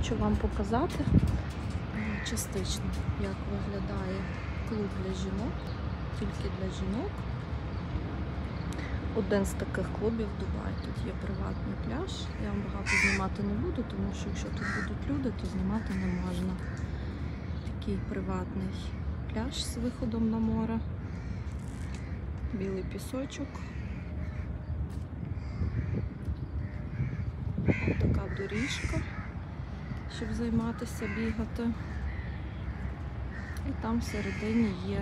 хочу вам показати частично, як виглядає клуб для жінок, тільки для жінок. Один з таких клубів в Дубаї. Тут є приватний пляж. Я вам багато знімати не буду, тому що якщо тут будуть люди, то знімати не можна. Такий приватний пляж з виходом на море. Білий пісочок. Ось така доріжка, щоб займатися, бігати. І там всередині є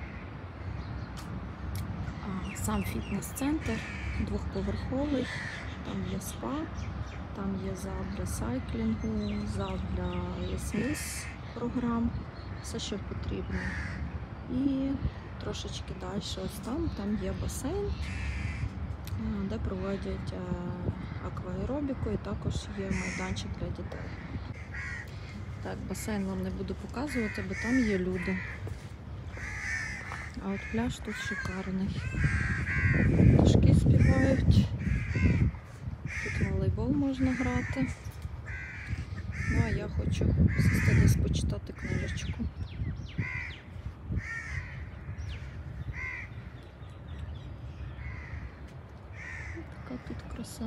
сам фітнес-центр, двохповерховий, там є спа, там є зал для сайклінгу, зал для сміс програм, все, що потрібно. І трошечки далі, ось там є басейн, де проводять акваеробіку, і також є майданчик для дітей. Так, басейн вам не буду показувати, бо там є люди. А от пляж тут шикарний. Пташки співають. Тут волейбол можна грати. Ну, а я хочу сісти десь почитати книжечку. Така тут краса.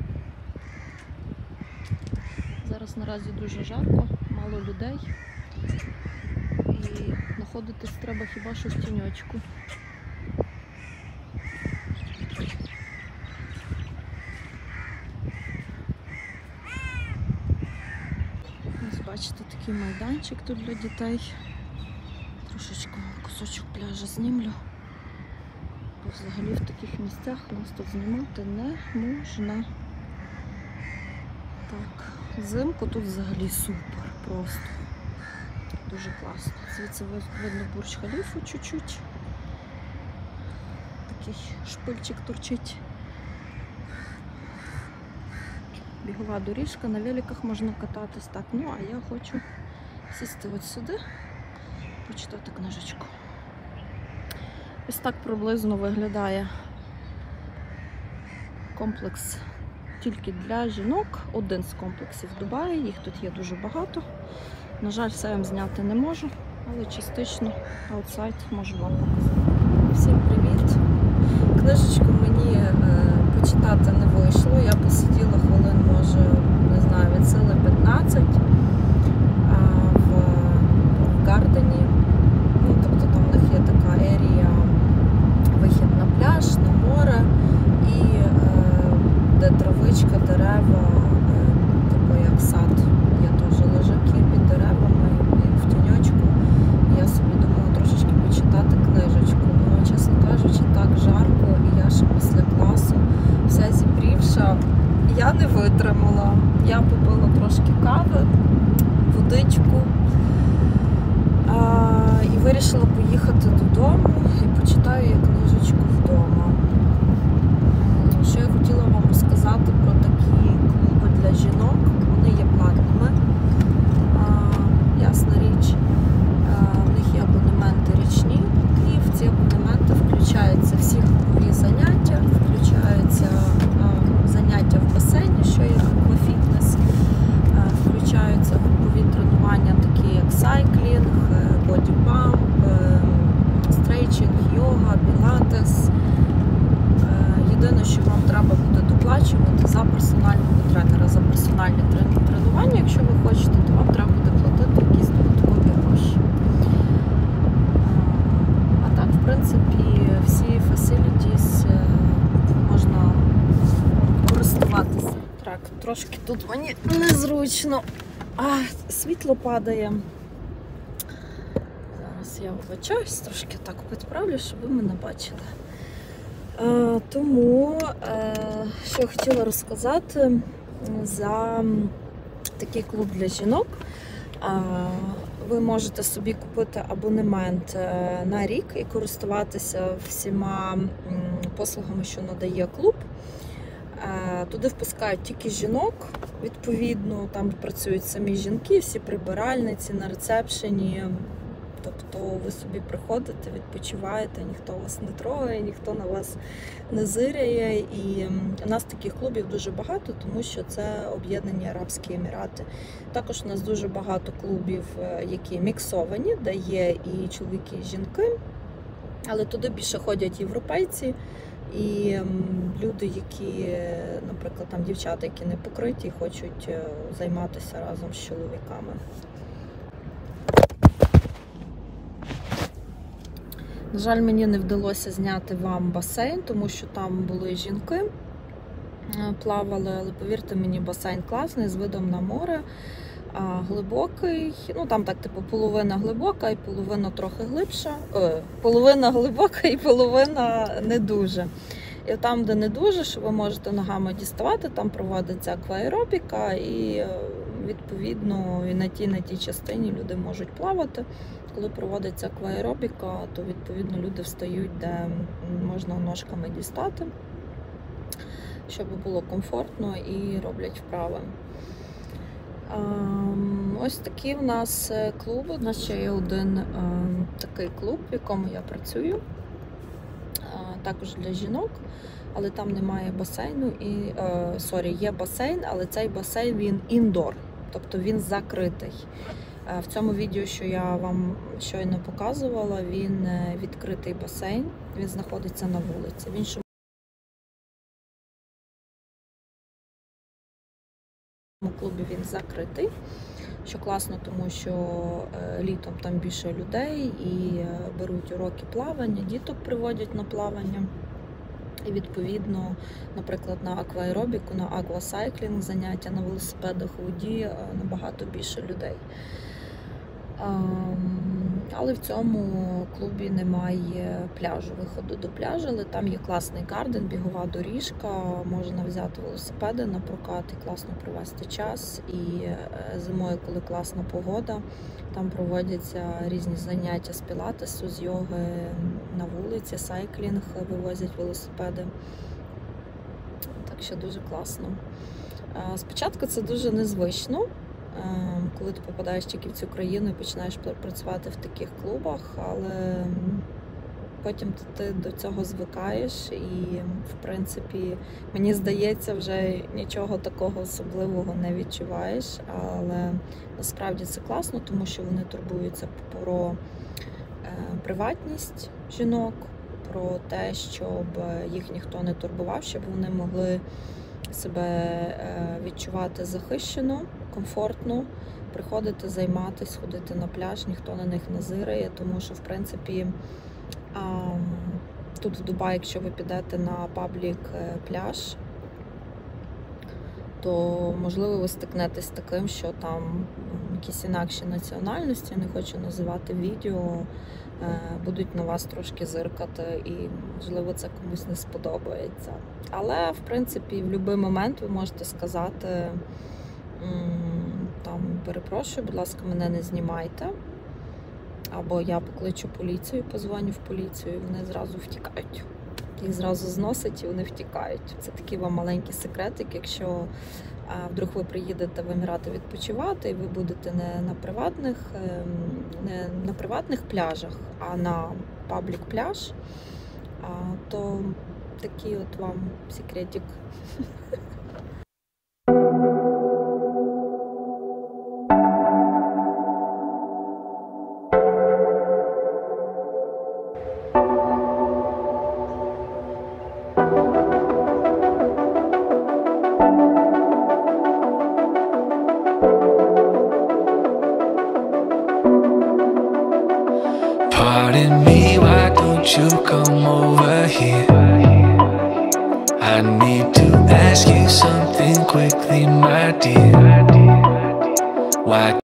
Зараз наразі дуже жарко, мало людей. І знаходитись треба хіба що в тіньочку. Ось бачите, такий майданчик тут для дітей. Трошечки кусочок пляжа знімлю. Бо взагалі в таких місцях нас тут знімати не можна. Так, взимку тут взагалі супер просто. Дуже класно. Звідси видно Бурдж-Халіфу чуть-чуть. Такий шпильчик торчить. Бігова доріжка, на великах можна кататись. Так, ну а я хочу сісти ось сюди, почитати книжечку. Ось так приблизно виглядає комплекс тільки для жінок. Один з комплексів в Дубаї, їх тут є дуже багато. На жаль, все я вам зняти не можу, але частично аутсайд можу вам показати. Всім привіт! Книжечку мені почитати не вийшло. Я посиділа хвилин, може, не знаю, від сили 15 в Гардені. Ну, тобто там в них є така ерія, вихід на пляж, на море і де травичка, дерева, типу як сад. Є теж лежаки під деревами, в тіньочку. Я собі думала трошечки почитати книжечку. Ну, чесно кажучи, так жарко, і я ще після класу вся зібрівша, я не витримала. Я попила трошки кави, водичку і вирішила поїхати додому і почитаю я книжечку вдома. Що я хотіла вам розказати про такі клуби для жінок. Вони є платними. Ясна річ, в них є абонементи річні, і в ці абонементи включаються всі групові заняття, включаються заняття в басейні, що є аквафітнес, включаються групові тренування, такі як сайклінг, бодіпамп, стрейчинг, йога, пілатес. Єдине, що вам треба буде доплачувати за персонального тренера, за персональне тренування, якщо ви хочете, то вам треба буде платити якісь додаткові гроші. А так, в принципі, всі facilities можна користуватися. Так, трошки тут мені незручно. Світло падає. Зараз я вибачаюсь, трошки так підправлю, щоб ви мене бачили. Тому, що я хотіла розказати за такий клуб для жінок. Ви можете собі купити абонемент на рік і користуватися всіма послугами, що надає клуб. Туди впускають тільки жінок, відповідно, там працюють самі жінки, всі прибиральниці на рецепшені, Тобто ви собі приходите, відпочиваєте, ніхто вас не трогає, ніхто на вас не зиряє. І у нас таких клубів дуже багато, тому що це Об'єднані Арабські Емірати. Також у нас дуже багато клубів, які міксовані, де є і чоловіки, і жінки, але туди більше ходять європейці. І люди, які, наприклад, там дівчата, які не покриті, хочуть займатися разом з чоловіками. На жаль, мені не вдалося зняти вам басейн, тому що там були жінки, плавали, але повірте мені, басейн класний, з видом на море, глибокий, ну там так типу половина глибока і половина трохи глибша, половина глибока і половина не дуже. І там, де не дуже, що ви можете ногами діставати, там проводиться акваеробіка і відповідно і на тій частині люди можуть плавати. Коли проводиться акваеробіка, то відповідно люди встають, де можна ножками дістати, щоб було комфортно, і роблять вправи. Ось такі в нас клуби. У нас ще є один такий клуб, в якому я працюю, також для жінок, але там немає басейну. Є басейн, але цей басейн він індор, тобто він закритий. В цьому відео, що я вам щойно показувала, він відкритий басейн, він знаходиться на вулиці. В іншому клубі він закритий, що класно, тому що літом там більше людей і беруть уроки плавання, діток приводять на плавання. І відповідно, наприклад, на акваеробіку, на аквасайклінг, заняття на велосипедах у воді набагато більше людей. Але в цьому клубі немає пляжу, виходу до пляжу, але там є класний гарден, бігова доріжка, можна взяти велосипеди на прокат і класно провести час. І зимою, коли класна погода, там проводяться різні заняття з пілатесу, з йоги на вулиці, сайклінг, вивозять велосипеди. Так що дуже класно. Спочатку це дуже незвично, коли ти попадаєш тільки в цю країну і починаєш працювати в таких клубах, але потім ти до цього звикаєш і, в принципі, мені здається, вже нічого такого особливого не відчуваєш, але насправді це класно, тому що вони турбуються про приватність жінок, про те, щоб їх ніхто не турбував, щоб вони могли себе відчувати захищено, комфортно, приходити, займатися, ходити на пляж, ніхто на них не зирає, тому що, в принципі, тут в Дубаї, якщо ви підете на паблік пляж, то, можливо, ви стикнетесь з таким, що там якісь інакші національності, не хочу називати відео, будуть на вас трошки зиркати і, можливо, це комусь не сподобається. Але, в принципі, в будь-який момент ви можете сказати, там, перепрошую, будь ласка, мене не знімайте. Або я покличу поліцію, позвоню в поліцію, і вони зразу втікають. Їх зразу зносять і вони втікають. Це такий вам маленький секретик, якщо вдруг ви приїдете в Емірати відпочивати, і ви будете не на приватних пляжах, а на паблік пляж, то такий от вам секретик. Pardon me, why don't you come over here? I need to ask you something quickly, my dear. Why